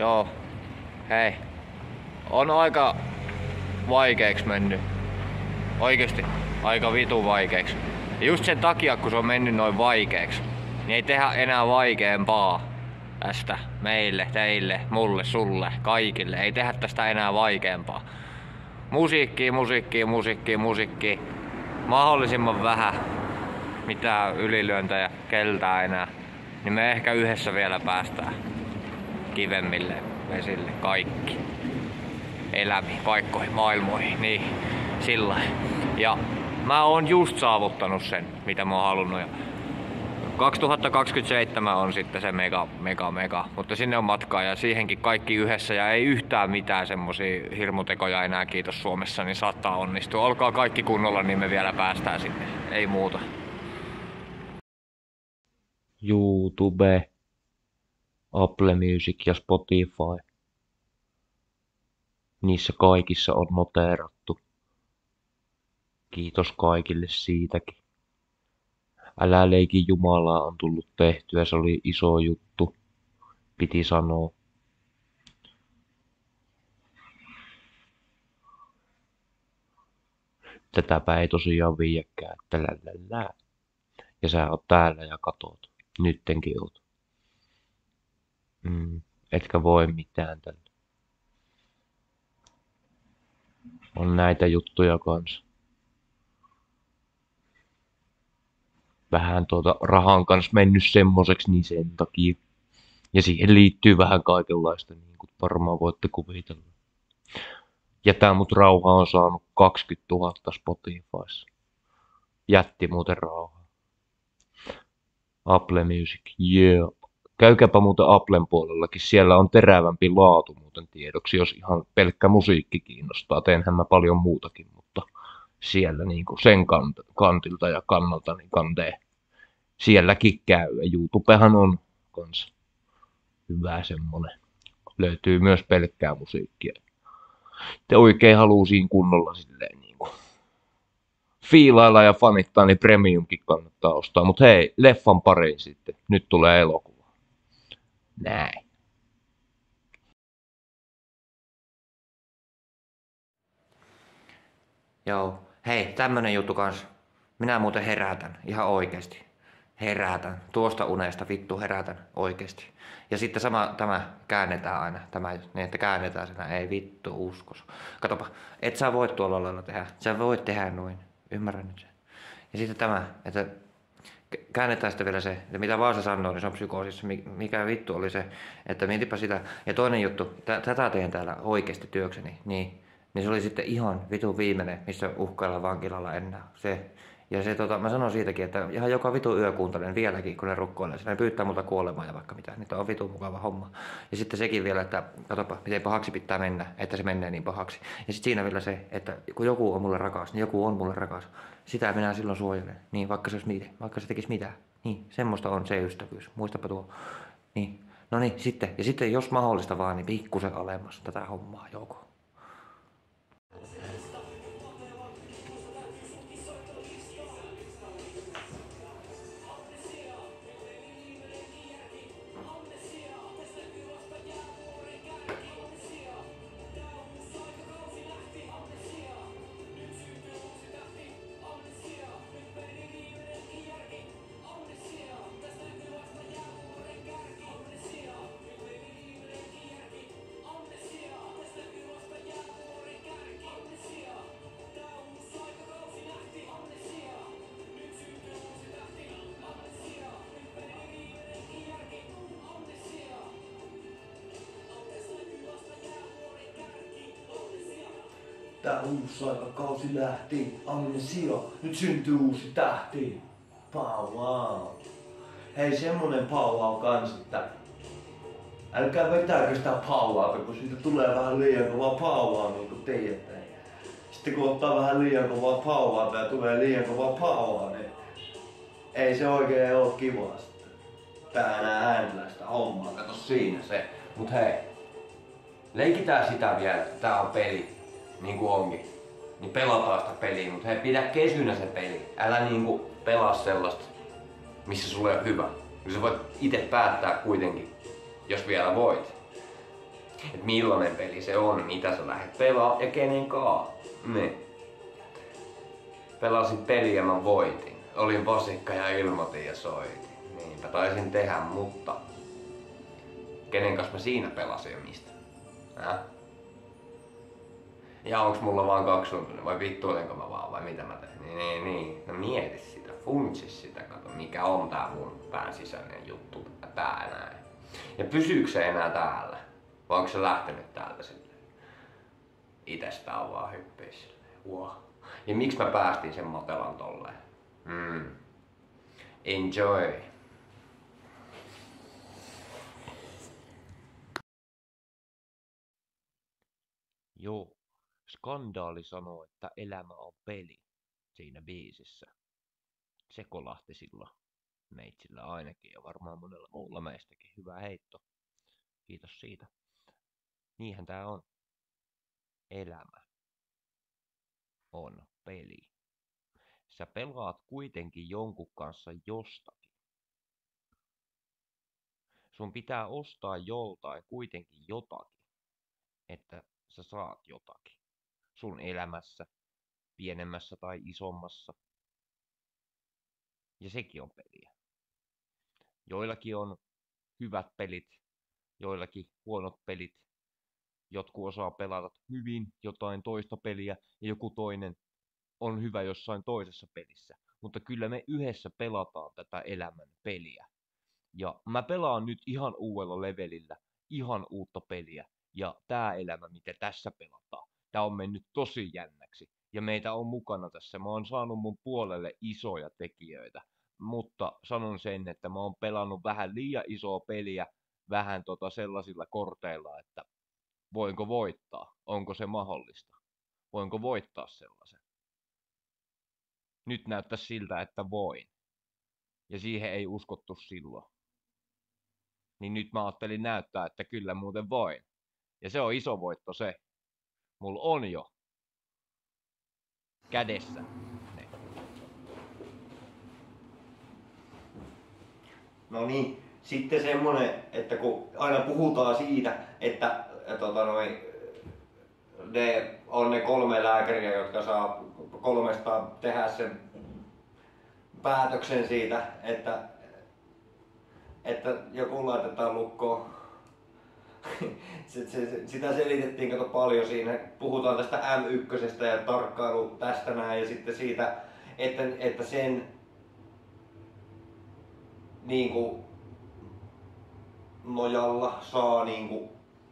Joo. Hei. On aika vaikeeks mennyt. Oikeesti aika vitu vaikeeks. Ja just sen takia, kun se on mennyt noin vaikeeks, niin ei tehdä enää vaikeampaa tästä meille, teille, mulle, sulle, kaikille. Ei tehdä tästä enää vaikeampaa. Musiikkia. Mahdollisimman vähän mitään ylilyöntä ja keltää enää. Niin me ehkä yhdessä vielä päästään kivemmille vesille kaikki. Elämiin, paikkoihin, maailmoihin, niin sillä. Ja mä oon just saavuttanut sen, mitä mä oon halunnut. Ja 2027 on sitten se mega, mutta sinne on matkaa ja siihenkin kaikki yhdessä ja ei yhtään mitään semmosia hirmutekoja enää, kiitos Suomessa, niin saattaa onnistua. Olkaa kaikki kunnolla, niin me vielä päästään sinne, ei muuta. YouTube, Apple Music ja Spotify. Niissä kaikissa on noteerattu. Kiitos kaikille siitäkin. Älä leiki Jumalaa on tullut tehtyä, se oli iso juttu, piti sanoa. Tätäpä ei tosiaan viiäkään, että lällällää. Ja sä oot täällä ja katot. Nyttenkin oot. Etkä voi mitään tällä. On näitä juttuja kanssa. Vähän rahan kanssa mennyt semmoseksi, niin sen takia. Ja siihen liittyy vähän kaikenlaista, niin kuin varmaan voitte kuvitella. Ja tää mut rauha on saanut 20 000 Spotifyssa. Jätti muuten rauhaa. Apple Music, yeah. Käykääpä muuten Applen puolellakin, siellä on terävämpi laatu muuten tiedoksi, jos ihan pelkkä musiikki kiinnostaa. Teenhän mä paljon muutakin, mutta siellä niinku sen kantilta ja kannalta niin kantee. Sielläkin käy ja YouTubehan on kans hyvä semmonen. Löytyy myös pelkkää musiikkia. Te oikein haluu siinä kunnolla silleen niinku fiilailla ja fanittaa, niin premiumkin kannattaa ostaa. Mut hei, leffan pariin sitten. Nyt tulee elokuva. Näin. Joo. Hei, tämmönen juttu kans. Minä muuten herätän, ihan oikeesti. Herätän. Tuosta unesta vittu herätän oikeesti. Ja sitten tämä käännetään aina. Tämä, niin että käännetään sen. Ei vittu uskos. Katopa, et sä voi tuolla lailla tehdä. Sä voit tehdä noin. Ymmärrän nyt sen. Ja sitten tämä, että käännetään sitten vielä se, että mitä Vaasa sanoo, niin se on psykoosissa. Mikä vittu oli se, että mietipä sitä. Ja toinen juttu, tätä teen täällä oikeesti työkseni, niin se oli sitten ihan vitun viimeinen, missä uhkaillaan vankilalla enää. Se. Ja se, mä sanon siitäkin, että ihan joka vitu yö kuuntelen vieläkin, kun ne rukkoilee. Ne pyytää multa kuolemaa ja vaikka mitä. Niitä on vitun mukava homma. Ja sitten sekin vielä, että katsopa, miten pahaksi pitää mennä, että se menee niin pahaksi. Ja sitten siinä vielä se, että kun joku on mulle rakas, niin joku on mulle rakas. Sitä minä silloin suojelen. Niin, vaikka se olisi miten, vaikka se tekisi mitä. Niin, semmoista on se ystävyys. Muistapa tuo. Niin. No niin, sitten. Ja sitten jos mahdollista vaan, niin pikkusen alemmas tätä hommaa joko. Tää uusi aikakausi lähti, amnesia, nyt syntyy uusi tähti. Wow. Hei, semmonen powwow kans, että älkää vetääkö sitä powwowta, kun siitä tulee vähän liian kova powwow, niin kuin tiedätte. Sitten kun ottaa vähän liian kovaa powwowta ja tulee liian kova powwow, niin ei se oikein oo kivaa sitten. Tää enää händlää sitä hommaa, kato siinä se. Mut hei, leikitään sitä vielä, että tää on peli. Niin kuin onkin. Niin pelataan sitä peliä, mutta hei, pidä kesynä se peli. Älä niinku pelaa sellaista, missä sulle on hyvä. Kyllä sä voit itse päättää kuitenkin, jos vielä voit. Et millainen peli se on, mitä sä lähdet pelaa ja kenen kaa. Niin. Pelasin peliä, mä voitin. Olin vasikka ja ilmoitin ja soitin. Niinpä taisin tehdä, mutta kenen kanssa mä siinä pelasin ja mistä? Ja onks mulla vaan 2 tuntia vai vittuilenko mä vaan vai mitä mä teen? Niin. No mieti sitä, funtsis sitä, kato mikä on tää mun pään sisäinen juttu, tää näin. Ja pysyykö se enää täällä? Vai onko se lähtenyt täältä silleen? Itestään vaan hyppii silleen. Wow. Ja miksi mä päästin sen matelan tolleen? Enjoy! Joo, Skandaali sanoo, että elämä on peli siinä biisissä. Se kolahti silloin meitsillä ainakin ja varmaan monella muulla meistäkin. Hyvä heitto. Kiitos siitä. Niinhän tää on. Elämä on peli. Sä pelaat kuitenkin jonkun kanssa jostakin. Sun pitää ostaa joltain kuitenkin jotakin, että sä saat jotakin. Sun elämässä, pienemmässä tai isommassa. Ja sekin on peliä. Joillakin on hyvät pelit, joillakin huonot pelit. Jotkut osaa pelata hyvin jotain toista peliä ja joku toinen on hyvä jossain toisessa pelissä. Mutta kyllä me yhdessä pelataan tätä elämän peliä. Ja mä pelaan nyt ihan uudella levelillä, ihan uutta peliä. Ja tää elämä, mitä tässä pelataan, tää on mennyt tosi jännäksi. Ja meitä on mukana tässä. Mä oon saanut mun puolelle isoja tekijöitä. Mutta sanon sen, että mä oon pelannut vähän liian isoa peliä, vähän sellaisilla korteilla, että voinko voittaa? Onko se mahdollista? Voinko voittaa sellaisen? Nyt näyttää siltä, että voin. Ja siihen ei uskottu silloin. Niin nyt mä ajattelin näyttää, että kyllä muuten voin. Ja se on iso voitto se. Mulla on jo kädessä ne. No niin, sitten semmonen, että kun aina puhutaan siitä, että ne on ne 3 lääkäriä, jotka saa 3 tehdä sen päätöksen siitä, että joku laitetaan lukkoon. Sitä selitettiin kato paljon siinä. Puhutaan tästä M1 ja tarkkailu tästä näin ja sitten siitä, että sen niinku nojalla saa niinku,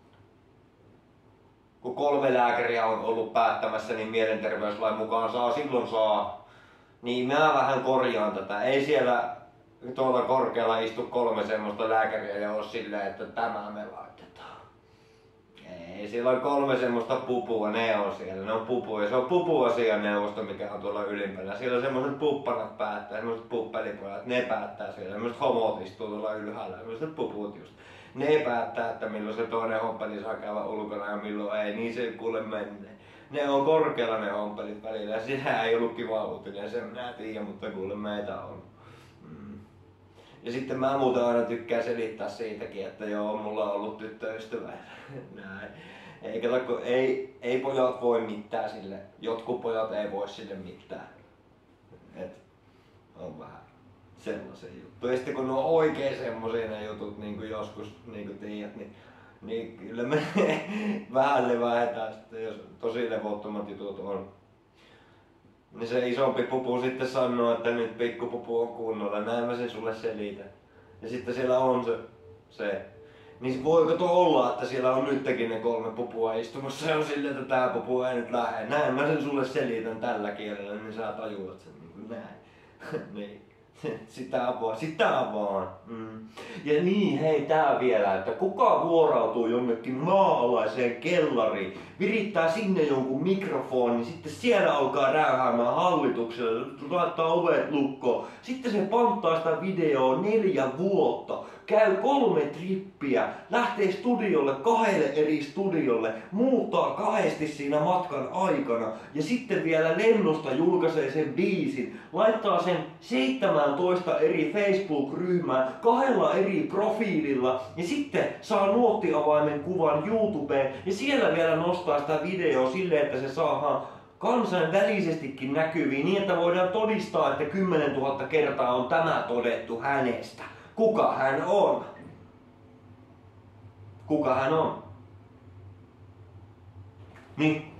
kun 3 lääkäriä on ollut päättämässä, niin mielenterveyslain mukaan silloin saa. Niin mä vähän korjaan tätä. Ei siellä tuolla korkealla istu 3 semmoista lääkäriä ja ole silleen, että tämä me laitetaan. Ei, siellä on 3 semmoista pupua, ne on siellä. Ne on pupuja. Se on pupuasianneuvosto, mikä on tuolla ylimpänä. Siellä on semmoiset puppanat päättää, semmoiset puppelipojat, ne päättää siellä. Semmoiset homot istuu tuolla ylhäällä, semmoiset puput just. Ne päättää, että milloin se toinen hoppeli saa käydä ulkona ja milloin ei, niin se kuule menee. Ne on korkealla ne hompelit välillä ja sehän ei ollut kiva uutinen, sen minä tiedän, mutta kuule meitä on. Ja sitten mä muuten aina tykkään selittää siitäkin, että joo, mulla on ollut tyttöystävä. Näin. Ei pojat voi mitään sille, jotkut pojat ei voi sille mitään. Et on vähän sellaisen juttu. Ja sitten kun ne on oikein semmosia ne jutut, niin kuin joskus, niin kuin tiedät, niin kyllä me vähän levähetään sitten, jos tosi levottomat jutut on. Niin se isompi pupu sitten sanoo, että nyt pikkupupu on kunnolla, näin mä sen sulle selitän. Ja sitten siellä on se. Niin voiko tuo olla, että siellä on nytkin ne 3 pupua istumassa ja on silleen, että tää pupu ei nyt lähde. Näin mä sen sulle selitän tällä kielellä, niin sä tajuat sen niin kuin näin. Niin. Sitä vaan. Ja niin, hei tää vielä, että kuka vuorautuu jonnekin maa-alaiseen kellariin, virittää sinne jonkun mikrofonin, sitten siellä alkaa räyhäämään hallitukselle, laittaa ovet lukkoon, sitten se panttaa sitä videoa 4 vuotta, käy 3 trippiä, lähtee studiolle 2 eri studiolle, muuttaa 2 siinä matkan aikana ja sitten vielä lennosta julkaisee sen biisin, laittaa sen 7 pitämään toista eri Facebook-ryhmää 2 eri profiililla ja sitten saa nuottiavaimen kuvan YouTubeen ja siellä vielä nostaa sitä videoa silleen, että se saadaan kansainvälisestikin näkyviin niin, että voidaan todistaa, että 10 000 kertaa on tämä todettu hänestä. Kuka hän on? Kuka hän on? Niin.